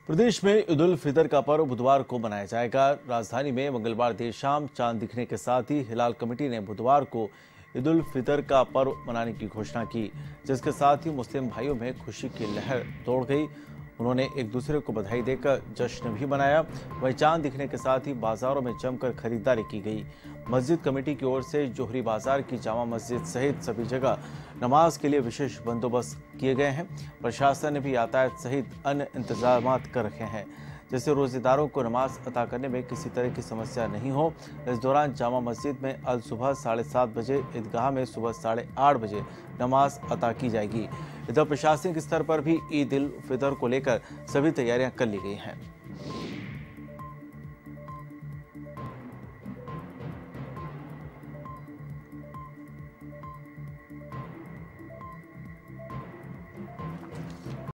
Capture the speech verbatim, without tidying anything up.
प्रदेश में ईद उल फितर का पर्व बुधवार को मनाया जाएगा। राजधानी में मंगलवार देर शाम चांद दिखने के साथ ही हिलाल कमेटी ने बुधवार को ईद उल फितर का पर्व मनाने की घोषणा की, जिसके साथ ही मुस्लिम भाइयों में खुशी की लहर दौड़ गई। उन्होंने एक दूसरे को बधाई देकर जश्न भी मनाया। वहीं चांद दिखने के साथ ही बाजारों में जमकर खरीदारी की गई। मस्जिद कमेटी की ओर से जोहरी बाजार की जामा मस्जिद सहित सभी जगह नमाज के लिए विशेष बंदोबस्त किए गए हैं। प्रशासन ने भी यातायात सहित अन्य इंतजाम कर रखे हैं, जिससे रोजेदारों को नमाज अता करने में किसी तरह की समस्या नहीं हो। इस दौरान जामा मस्जिद में अल सुबह साढ़े सात बजे, ईदगाह में सुबह साढ़े आठ बजे नमाज अता की जाएगी। इधर प्रशासनिक स्तर पर भी ईद उल फितर को लेकर सभी तैयारियां कर ली गई हैं।